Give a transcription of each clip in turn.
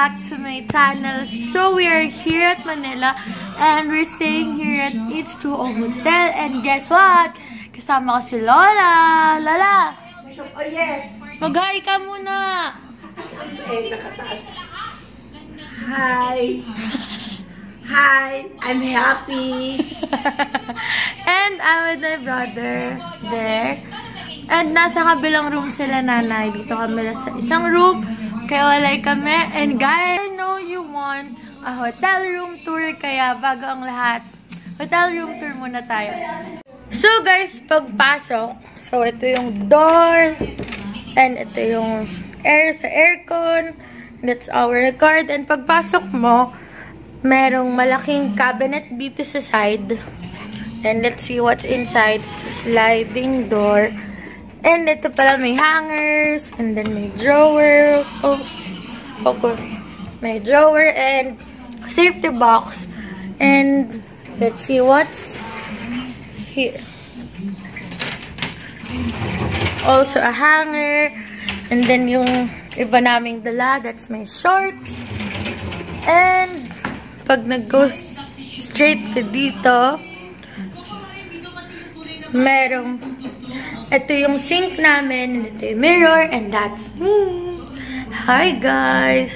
back to my channel. So we are here at Manila and we're staying here at H2O Hotel. And guess what? Kasama ko si Lola. Lola! Oh yes! Mag-hi ka muna! Hi! Hi! I'm happy! And I'm with my brother there. And nasa kabilang room sila nanay. Dito kami sa isang room. Kaya walay kami. And guys, I know you want a hotel room tour. Kaya bago ang lahat, hotel room tour muna tayo. So guys, pagpasok. So ito yung door. And ito yung air sa aircon. That's our card. And pagpasok mo, merong malaking cabinet dito sa side. And let's see what's inside. It's a sliding door. And ito pala may hangers. And then may drawer. Focus. May drawer and safety box. And let's see what's here. Also a hanger. And then yung iba naming dala. That's my shorts. And pag nag-go straight to dito, merong, ito yung sink namin, and ito yung mirror, and that's me. Hi guys!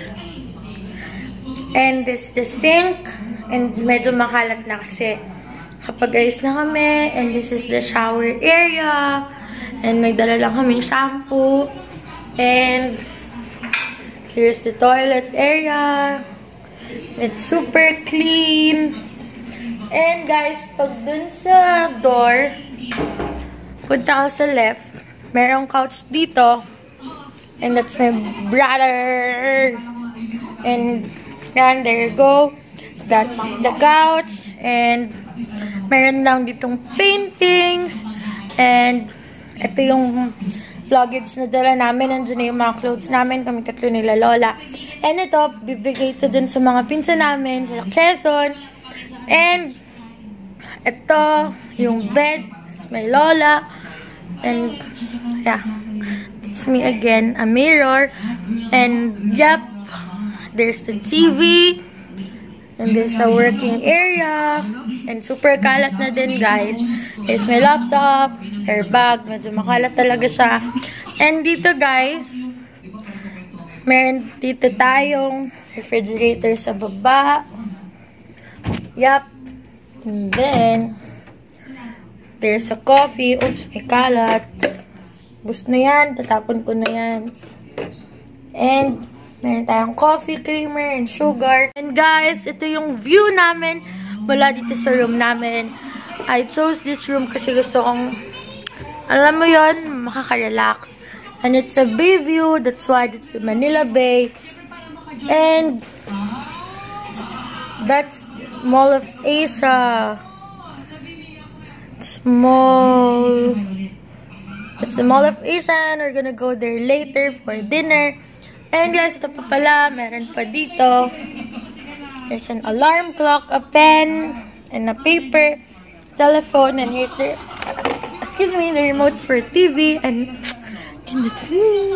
And this the sink, and medyo makalat na kasi kapag ayos na kami, and this is the shower area, and may dala lang kami shampoo, and here's the toilet area. It's super clean. And guys, pag dun sa door, punta ka sa left, merong couch dito. And that's my brother. And yan, there you go. That's the couch. And meron lang ditong paintings. And ito yung luggage na dala namin. Nandiyan na yung mga clothes namin. Kami tatlo nila Lola. And ito, bibigay ito dun sa mga pinsan namin sa Quezon. And ito, yung bed. It's my Lola. And yeah, it's me again. A mirror. And yep, there's the TV. And there's a working area. And super kalat na din, guys. Here's my laptop. Her bag. Medyo makalat talaga siya. And dito, guys, meron dito tayong refrigerator sa baba. Yup. And then, there's a coffee. Oops, may kalat. Bus na yan. Tatapon ko na yan. And meron tayong coffee creamer and sugar. And guys, ito yung view namin mula dito sa room namin. I chose this room kasi gusto kong, alam mo yon, makaka-relax. And it's a bay view. That's why it's the Manila Bay. And that's Mall of Asia. It's the Mall of Asia. And we're gonna go there later for dinner. And guys, ito pa pala, meron pa dito. There's an alarm clock, a pen, and a paper, telephone, and here's the, excuse me, the remote for TV, and that's me.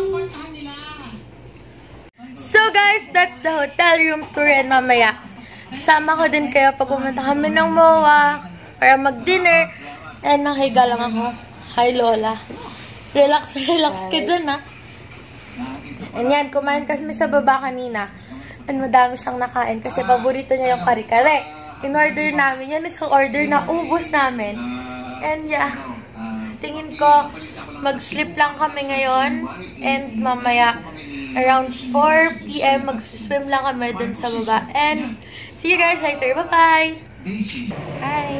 So guys, that's the hotel room tour, and mamaya, sama ko din kayo pag pumunta kami ng MOA para mag-dinner, and nakahiga lang ako. Hi Lola. Relax, relax ka dyan, ha? And yan, kumain kami sa baba kanina. And madami siyang nakain kasi paborito niya yung kare-kare. In-order namin. Yan isang order na ubos namin. And yeah, tingin ko mag-sleep lang kami ngayon. And mamaya, around 4 PM, mag-swim lang kami dun sa baba. And see you guys later. Bye-bye! Hi!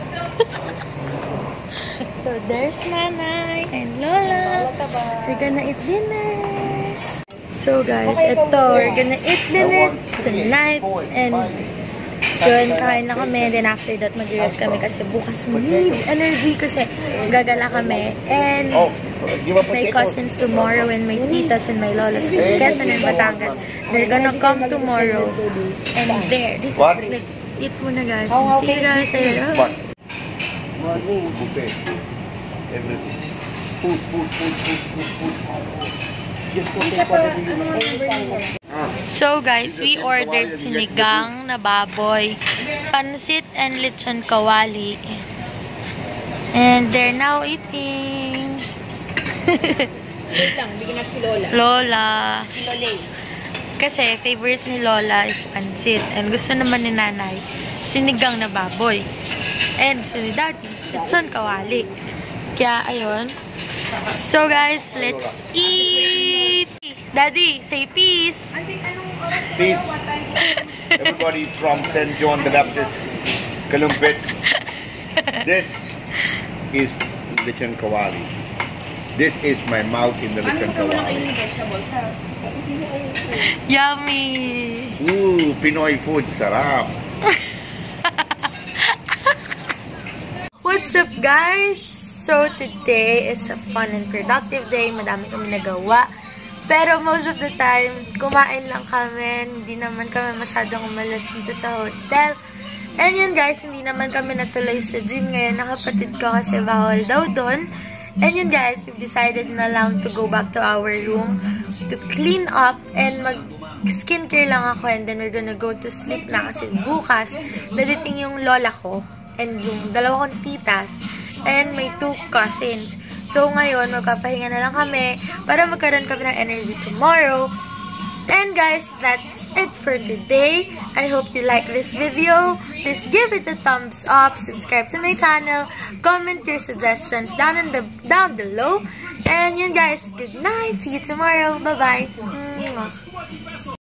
So there's Nanay and Lola. We're gonna eat dinner. So guys, ito, we're gonna eat dinner tonight, and yun, kain na kami, then after that, mag-rest kami kasi bukas we need energy kasi gagala kami, and my cousins tomorrow, and my titas and my lolas from Quezon and Batangas, they're gonna come tomorrow, and there, let's eat muna guys, see you guys later. Morning buffet, everything, food. Just So guys, we ordered sinigang na baboy, pansit and lechon kawali. And they're now eating. Wait lang, bigyan natin si Lola. Lola. Si Lolay. Kasi favorite ni Lola is pansit. And gusto naman ni Nanay, sinigang na baboy. And gusto ni Daddy, lechon kawali. Kaya, ayun. So guys, let's eat! Daddy, say peace! Peace. Everybody from St. John the Baptist, Kalumpit. This is lechon kawali. This is my mouth in the lechon kawali. Yummy! Ooh, Pinoy food, sarap. What's up guys? So today is a fun and productive day. Madami kami nagawa. Pero most of the time, kumain lang kami. Hindi naman kami masyadong umalas dito sa hotel. And yun guys, hindi naman kami natuloy sa gym ngayon. Nakapatid ko kasi bawal daw doon. And yun guys, we've decided na lang to go back to our room to clean up and mag-skincare lang ako. And then we're gonna go to sleep na kasi bukas dadating yung lola ko and yung dalawa kong titas and may 2 cousins. So ngayon, magpapahinga na lang kami para magkaroon kami ng energy tomorrow. And guys, that's it for today. I hope you like this video. Please give it a thumbs up, subscribe to my channel, comment your suggestions down below. And yun guys, good night. See you tomorrow. Bye-bye.